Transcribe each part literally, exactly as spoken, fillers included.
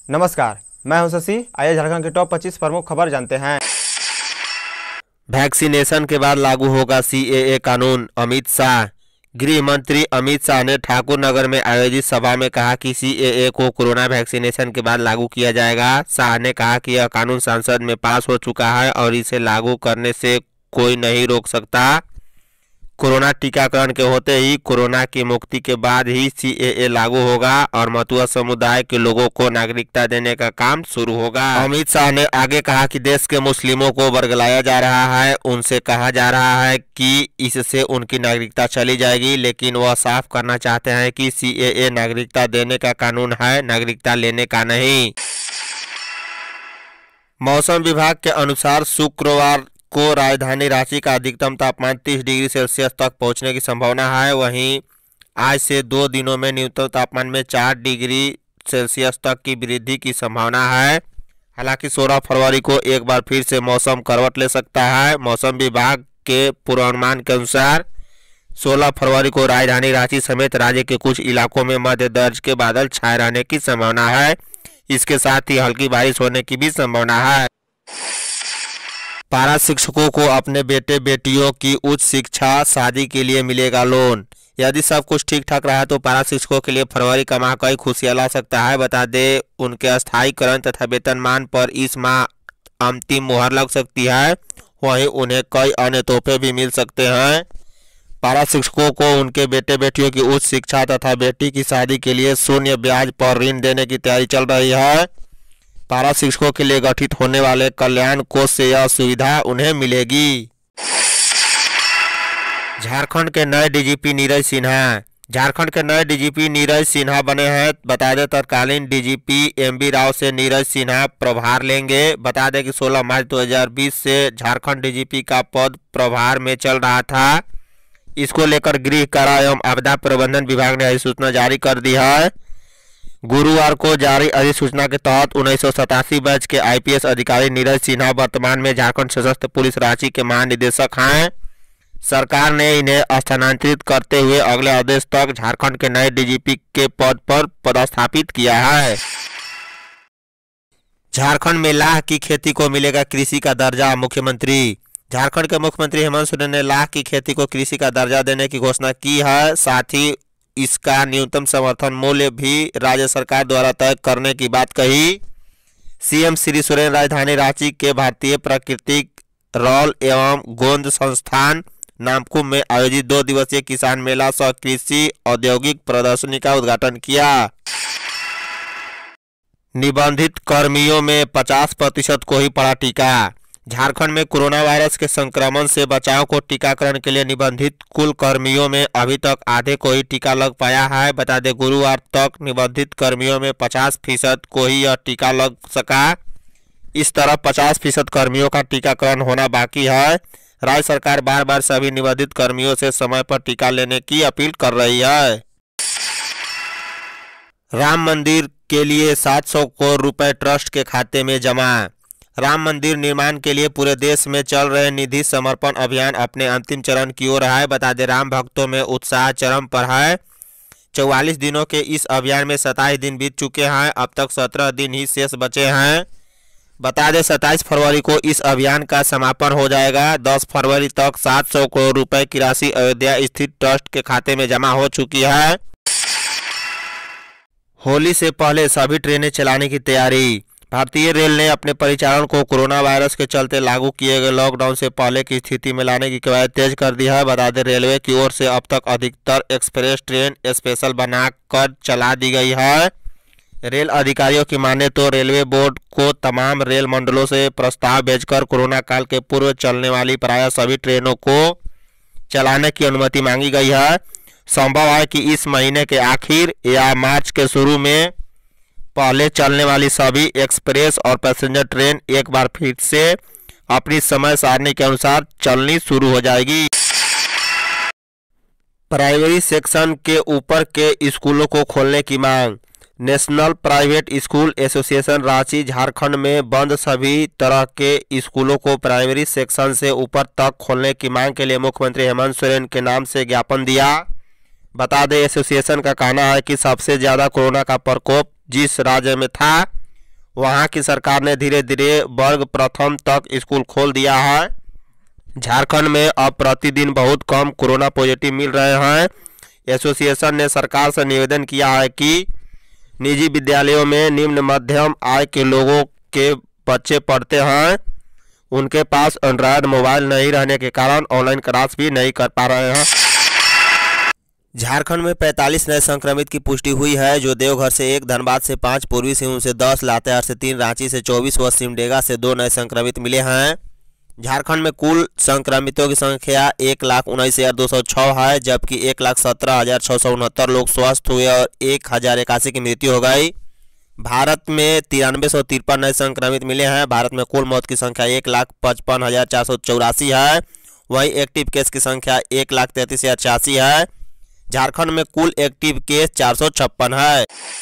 नमस्कार, मैं हूं शशि। आइए झारखंड के टॉप पच्चीस प्रमुख खबर जानते हैं। वैक्सीनेशन के बाद लागू होगा सी ए ए कानून, अमित शाह। गृह मंत्री अमित शाह ने ठाकुर नगर में आयोजित सभा में कहा कि सी ए ए को कोरोना वैक्सीनेशन के बाद लागू किया जाएगा। शाह ने कहा कि यह कानून संसद में पास हो चुका है और इसे लागू करने से कोई नहीं रोक सकता। कोरोना टीकाकरण के होते ही कोरोना की मुक्ति के बाद ही सी ए ए लागू होगा और मथुआ समुदाय के लोगों को नागरिकता देने का काम शुरू होगा। अमित शाह ने आगे कहा कि देश के मुस्लिमों को वर्गलाया जा रहा है, उनसे कहा जा रहा है कि इससे उनकी नागरिकता चली जाएगी, लेकिन वह साफ करना चाहते हैं कि सी ए ए नागरिकता देने का कानून है, नागरिकता लेने का नहीं। मौसम विभाग के अनुसार शुक्रवार को राजधानी रांची का अधिकतम तापमान तीस डिग्री सेल्सियस तक पहुंचने की संभावना है। वहीं आज से दो दिनों में न्यूनतम तापमान में चार डिग्री सेल्सियस तक की वृद्धि की संभावना है। हालांकि सोलह फरवरी को एक बार फिर से मौसम करवट ले सकता है। मौसम विभाग के पूर्वानुमान के अनुसार सोलह फरवरी को राजधानी रांची समेत राज्य के कुछ इलाकों में मध्य दर्ज के बादल छाए रहने की संभावना है। इसके साथ ही हल्की बारिश होने की भी संभावना है। पारा शिक्षकों को अपने बेटे बेटियों की उच्च शिक्षा शादी के लिए मिलेगा लोन। यदि सब कुछ ठीक ठाक रहा तो पारा शिक्षकों के लिए फरवरी का माह कई खुशियां ला सकता है। बता दें, उनके स्थायीकरण तथा वेतनमान पर इस माह अंतिम मुहर लग सकती है। वहीं उन्हें कई अन्य तोहफे भी मिल सकते हैं। पारा शिक्षकों को उनके बेटे बेटियों की उच्च शिक्षा तथा बेटी की शादी के लिए शून्य ब्याज पर ऋण देने की तैयारी चल रही है। पारा शिक्षकों के लिए गठित होने वाले कल्याण कोष से यह सुविधा उन्हें मिलेगी। झारखंड के नए D G P Neeraj Sinha. Jharkhand के नए D G P Neeraj Sinha बने हैं। बता दें, तत्कालीन D G P M B Rao से नीरज सिन्हा प्रभार लेंगे। बता दें कि सोलह मार्च दो हज़ार बीस से झारखंड डी जी पी का पद प्रभार में चल रहा था। इसको लेकर गृह कारा एवं आपदा प्रबंधन विभाग ने अधिसूचना जारी कर दी है। गुरुवार को जारी अधिसूचना के तहत उन्नीस सौ सतासी बैच के आई पी एस अधिकारी नीरज सिन्हा वर्तमान में झारखंड सशस्त्र पुलिस रांची के महानिदेशक हैं। सरकार ने इन्हें स्थानांतरित करते हुए अगले आदेश तक झारखंड के नए डी जी पी के पद पर पदस्थापित किया है। झारखंड में लाह की खेती को मिलेगा कृषि का दर्जा, मुख्यमंत्री। झारखंड के मुख्यमंत्री हेमंत सोरेन ने लाह की खेती को कृषि का दर्जा देने की घोषणा की है। साथ ही इसका न्यूनतम समर्थन मूल्य भी राज्य सरकार द्वारा तय करने की बात कही। सीएम श्री सोरेन राजधानी रांची के भारतीय प्राकृतिक रॉल एवं गोंद संस्थान नामकुम में आयोजित दो दिवसीय किसान मेला सह कृषि औद्योगिक प्रदर्शनी का उद्घाटन किया। निबंधित कर्मियों में पचास प्रतिशत को ही पड़ा टीका। झारखंड में कोरोना वायरस के संक्रमण से बचाव को टीकाकरण के लिए निबंधित कुल कर्मियों में अभी तक आधे को ही टीका लग पाया है। बता दें, गुरुवार तक निबंधित कर्मियों में पचास फीसद को ही यह टीका लग सका। इस तरह पचास फीसद कर्मियों का टीकाकरण होना बाकी है। राज्य सरकार बार बार सभी निबंधित कर्मियों से समय पर टीका लेने की अपील कर रही है। राम मंदिर के लिए सात सौ करोड़ रुपए ट्रस्ट के खाते में जमा। राम मंदिर निर्माण के लिए पूरे देश में चल रहे निधि समर्पण अभियान अपने अंतिम चरण की ओर है। बता दें, राम भक्तों में उत्साह चरम पर है। चौवालीस दिनों के इस अभियान में सत्ताईस दिन बीत चुके हैं। अब तक सत्रह दिन ही शेष बचे हैं। बता दें, सत्ताईस फरवरी को इस अभियान का समापन हो जाएगा। दस फरवरी तक सात सौ करोड़ रुपए की राशि अयोध्या स्थित ट्रस्ट के खाते में जमा हो चुकी है। होली से पहले सभी ट्रेनें चलाने की तैयारी। भारतीय रेल ने अपने परिचालन को कोरोना वायरस के चलते लागू किए गए लॉकडाउन से पहले की स्थिति में लाने की कवायद तेज कर दी है। बता दें, रेलवे की ओर से अब तक अधिकतर एक्सप्रेस ट्रेन स्पेशल बनाकर चला दी गई है। रेल अधिकारियों की माने तो रेलवे बोर्ड को तमाम रेल मंडलों से प्रस्ताव भेजकर कोरोना काल के पूर्व चलने वाली प्रायः सभी ट्रेनों को चलाने की अनुमति मांगी गई है। संभव है कि इस महीने के आखिर या मार्च के शुरू में पहले चलने वाली सभी एक्सप्रेस और पैसेंजर ट्रेन एक बार फिर से अपनी समय सारणी के अनुसार चलनी शुरू हो जाएगी। प्राइमरी सेक्शन के ऊपर के स्कूलों को खोलने की मांग। National private school association Ranchi Jharkhand में बंद सभी तरह के स्कूलों को प्राइमरी सेक्शन से ऊपर तक खोलने की मांग के लिए मुख्यमंत्री हेमंत सोरेन के नाम से ज्ञापन दिया। बता दें, एसोसिएशन का कहना है कि सबसे ज्यादा कोरोना का प्रकोप जिस राज्य में था वहां की सरकार ने धीरे धीरे वर्ग प्रथम तक स्कूल खोल दिया है। झारखंड में अब प्रतिदिन बहुत कम कोरोना पॉजिटिव मिल रहे हैं। एसोसिएशन ने सरकार से निवेदन किया है कि निजी विद्यालयों में निम्न मध्यम आय के लोगों के बच्चे पढ़ते हैं, उनके पास एंड्रॉयड मोबाइल नहीं रहने के कारण ऑनलाइन क्लास भी नहीं कर पा रहे हैं। झारखंड में पैंतालीस नए संक्रमित की पुष्टि हुई है, जो देवघर से एक, धनबाद से पाँच, पूर्वी सिंहभूम से दस, लातेहार से तीन, रांची से चौबीस व सिमडेगा से दो नए संक्रमित मिले हैं। झारखंड में कुल संक्रमितों की संख्या एक लाख उन्नीस हजार दो सौ छः है, जबकि एक लाख सत्रह हजार छः सौ उनहत्तर लोग स्वस्थ हुए और एक हजार इक्यासी की मृत्यु हो गई। भारत में तिरानवे सौ तिरपन नए संक्रमित मिले हैं। भारत में कुल मौत की संख्या एक लाख पचपन हजार चार सौ चौरासी है। वहीं एक्टिव केस की संख्या एक लाख तैंतीस हजार छियासी है। झारखंड में कुल एक्टिव केस चार सौ छप्पन है।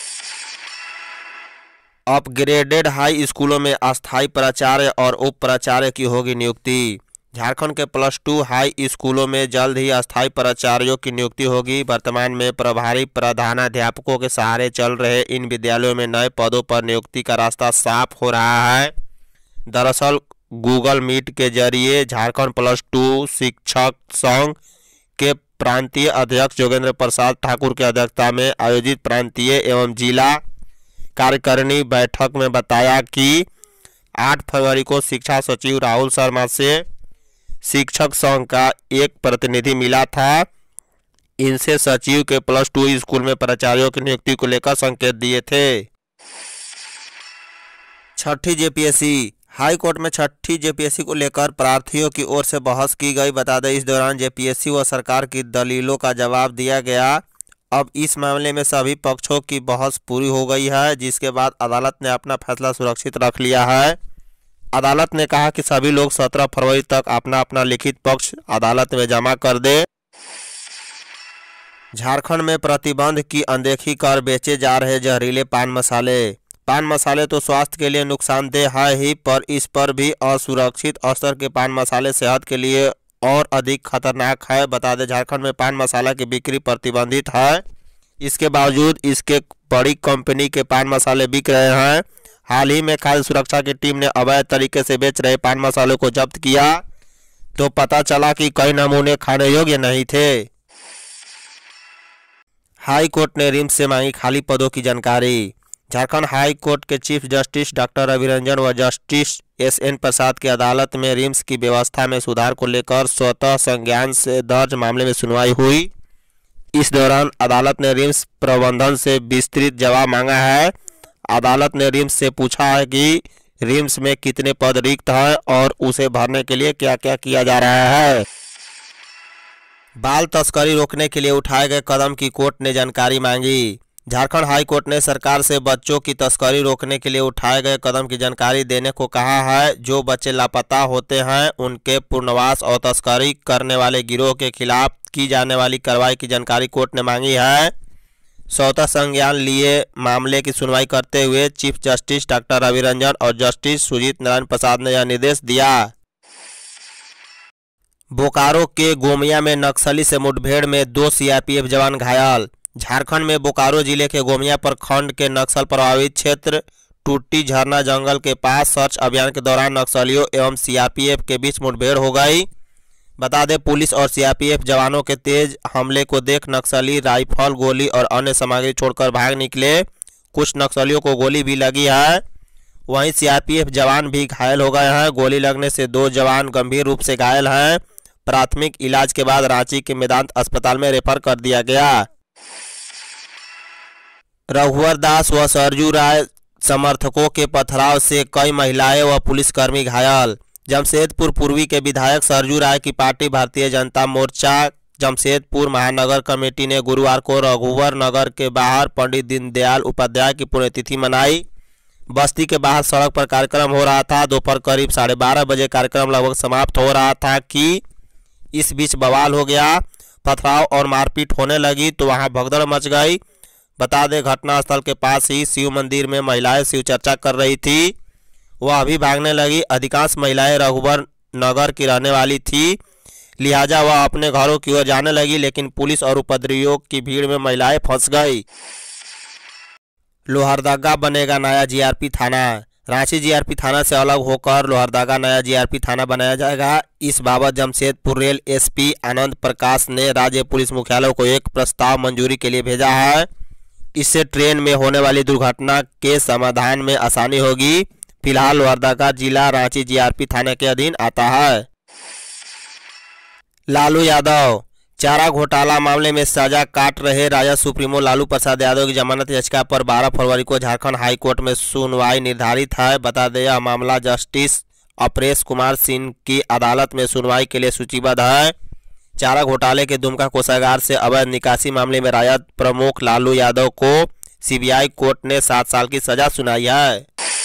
अपग्रेडेड हाई स्कूलों में अस्थायी प्राचार्य और उप प्राचार्य की होगी नियुक्ति। झारखंड के प्लस टू हाई स्कूलों में जल्द ही अस्थायी प्राचार्यों की नियुक्ति होगी। वर्तमान में प्रभारी प्रधानाध्यापकों के सहारे चल रहे इन विद्यालयों में नए पदों पर नियुक्ति का रास्ता साफ हो रहा है। दरअसल गूगल मीट के जरिए झारखंड प्लस टू शिक्षक संघ के प्रांतीय अध्यक्ष जोगेंद्र प्रसाद ठाकुर की अध्यक्षता में आयोजित प्रांतीय एवं जिला कार्यकारिणी बैठक में बताया कि आठ फरवरी को शिक्षा सचिव राहुल शर्मा से शिक्षक संघ का एक प्रतिनिधि मिला था। इनसे सचिव के प्लस टू स्कूल में प्राचार्यों की नियुक्ति को लेकर संकेत दिए थे। छठी जेपीएससी हाई कोर्ट में छठी जेपीएससी को लेकर प्रार्थियों की ओर से बहस की गई। बता दें, इस दौरान जेपीएससी व सरकार की दलीलों का जवाब दिया गया। अब इस मामले में सभी पक्षों की बहस पूरी हो गई है, जिसके बाद अदालत ने अपना फैसला सुरक्षित रख लिया है। अदालत ने कहा कि सभी लोग सत्रह फरवरी तक अपना अपना लिखित पक्ष अदालत में जमा कर दे। झारखंड में प्रतिबंध की अनदेखी कर बेचे जा रहे जहरीले पान मसाले। पान मसाले तो स्वास्थ्य के लिए नुकसानदेह है ही, पर इस पर भी असुरक्षित स्तर के पान मसाले सेहत के लिए और अधिक खतरनाक है। बता दें, झारखंड में पान मसाला की बिक्री प्रतिबंधित है। इसके बावजूद इसके बड़ी कंपनी के पान मसाले बिक रहे हैं। हाल ही में खाद्य सुरक्षा की टीम ने अवैध तरीके से बेच रहे पान मसालों को जब्त किया, तो पता चला कि कई नमूने खाने योग्य नहीं थे। हाई कोर्ट ने रिम्स से मांगी खाली पदों की जानकारी। झारखंड हाई कोर्ट के chief justice doctor Ravi Ranjan व जस्टिस एस एन प्रसाद की अदालत में रिम्स की व्यवस्था में सुधार को लेकर स्वतः संज्ञान से दर्ज मामले में सुनवाई हुई। इस दौरान अदालत ने रिम्स प्रबंधन से विस्तृत जवाब मांगा है। अदालत ने रिम्स से पूछा है कि रिम्स में कितने पद रिक्त हैं और उसे भरने के लिए क्या क्या किया जा रहा है। बाल तस्करी रोकने के लिए उठाए गए कदम की कोर्ट ने जानकारी मांगी। झारखंड हाई कोर्ट ने सरकार से बच्चों की तस्करी रोकने के लिए उठाए गए कदम की जानकारी देने को कहा है। जो बच्चे लापता होते हैं उनके पुनर्वास और तस्करी करने वाले गिरोह के खिलाफ की जाने वाली कार्रवाई की जानकारी कोर्ट ने मांगी है। स्वतः संज्ञान लिए मामले की सुनवाई करते हुए chief justice doctor Ravi Ranjan और जस्टिस सुजीत नारायण प्रसाद ने यह निर्देश दिया। बोकारो के गोमिया में नक्सली से मुठभेड़ में दो सीआरपीएफ जवान घायल। झारखंड में बोकारो जिले के गोमिया प्रखंड के नक्सल प्रभावित क्षेत्र टूटी झरना जंगल के पास सर्च अभियान के दौरान नक्सलियों एवं सीआरपीएफ के बीच मुठभेड़ हो गई। बता दें, पुलिस और सीआरपीएफ जवानों के तेज हमले को देख नक्सली राइफल, गोली और अन्य सामग्री छोड़कर भाग निकले। कुछ नक्सलियों को गोली भी लगी है। वहीं सीआरपीएफ जवान भी घायल हो गए हैं। गोली लगने से दो जवान गंभीर रूप से घायल हैं। प्राथमिक इलाज के बाद रांची के मेदांत अस्पताल में रेफर कर दिया गया। रघुवर दास व सरजू राय समर्थकों के पथराव से कई महिलाएं व पुलिसकर्मी घायल। जमशेदपुर पूर्वी के विधायक सरजू राय की पार्टी भारतीय जनता मोर्चा जमशेदपुर महानगर कमेटी ने गुरुवार को रघुवर नगर के बाहर पंडित दीनदयाल उपाध्याय की पुण्यतिथि मनाई। बस्ती के बाहर सड़क पर कार्यक्रम हो रहा था। दोपहर करीब साढ़े बारह बजे कार्यक्रम लगभग समाप्त हो रहा था कि इस बीच बवाल हो गया। पथराव और मारपीट होने लगी तो वहां भगदड़ मच गई। बता दें, घटनास्थल के पास ही शिव मंदिर में महिलाएं शिव चर्चा कर रही थी। वह अभी भागने लगी। अधिकांश महिलाएं रघुवर नगर की रहने वाली थी, लिहाजा वह अपने घरों की ओर जाने लगी, लेकिन पुलिस और उपद्रवियों की भीड़ में महिलाएं फंस गई। लोहरदगा बनेगा नया जीआरपी थाना। रांची जीआरपी थाना से अलग होकर लोहरदगा नया जीआरपी थाना बनाया जाएगा। इस बाबत जमशेदपुर रेल एसपी आनंद प्रकाश ने राज्य पुलिस मुख्यालय को एक प्रस्ताव मंजूरी के लिए भेजा है। इससे ट्रेन में होने वाली दुर्घटना के समाधान में आसानी होगी। फिलहाल लोहरदगा जिला रांची जीआरपी थाने के अधीन आता है। लालू यादव चारा घोटाला मामले में सजा काट रहे राजद सुप्रीमो लालू प्रसाद यादव की जमानत याचिका पर बारह फरवरी को झारखंड हाई कोर्ट में सुनवाई निर्धारित है। बता दें यह मामला जस्टिस अपरेश कुमार सिंह की अदालत में सुनवाई के लिए सूचीबद्ध है। चारा घोटाले के दुमका कोषागार से अवैध निकासी मामले में राजद प्रमुख लालू यादव को सीबीआई कोर्ट ने सात साल की सजा सुनाई है।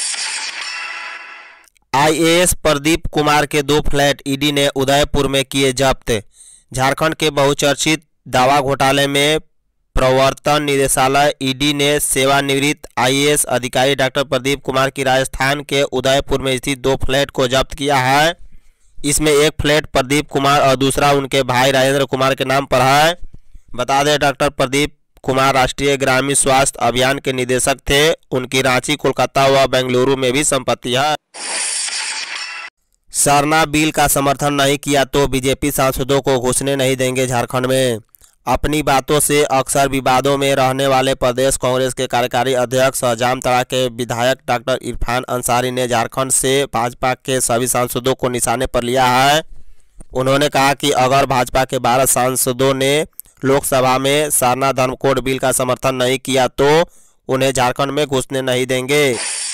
आईएएस प्रदीप कुमार के दो फ्लैट ईडी ने उदयपुर में किए जब्त। झारखंड के बहुचर्चित दावा घोटाले में प्रवर्तन निदेशालय ईडी ने सेवानिवृत्त आईएएस अधिकारी डॉक्टर प्रदीप कुमार की राजस्थान के उदयपुर में स्थित दो फ्लैट को जब्त किया है। इसमें एक फ्लैट प्रदीप कुमार और दूसरा उनके भाई राजेंद्र कुमार के नाम पर है। बता दें डॉक्टर प्रदीप कुमार राष्ट्रीय ग्रामीण स्वास्थ्य अभियान के निदेशक थे। उनकी रांची, कोलकाता व बेंगलुरु में भी संपत्ति है। सरना बिल का समर्थन नहीं किया तो बीजेपी सांसदों को घुसने नहीं देंगे झारखंड में। अपनी बातों से अक्सर विवादों में रहने वाले प्रदेश कांग्रेस के कार्यकारी अध्यक्ष और जामताड़ा के विधायक डॉक्टर इरफान अंसारी ने झारखंड से भाजपा के सभी सांसदों को निशाने पर लिया है। उन्होंने कहा कि अगर भाजपा के बारह सांसदों ने लोकसभा में सरना धर्म कोड बिल का समर्थन नहीं किया तो उन्हें झारखंड में घुसने नहीं देंगे।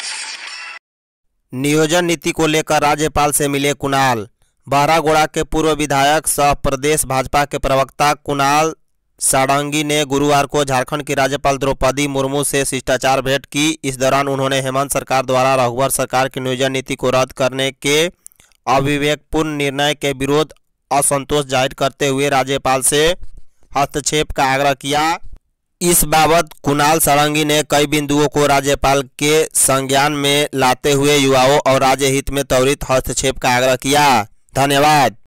नियोजन नीति को लेकर राज्यपाल से मिले कुणाल। बहरागोड़ा के पूर्व विधायक सह प्रदेश भाजपा के प्रवक्ता कुणाल सारंगी ने गुरुवार को झारखंड की राज्यपाल द्रौपदी मुर्मू से शिष्टाचार भेंट की। इस दौरान उन्होंने हेमंत सरकार द्वारा रघुवर सरकार की नियोजन नीति को रद्द करने के अविवेकपूर्ण निर्णय के विरोध असंतोष जाहिर करते हुए राज्यपाल से हस्तक्षेप का आग्रह किया। इस बाबत कुणाल सारंगी ने कई बिंदुओं को राज्यपाल के संज्ञान में लाते हुए युवाओं और राज्य हित में त्वरित हस्तक्षेप का आग्रह किया। धन्यवाद।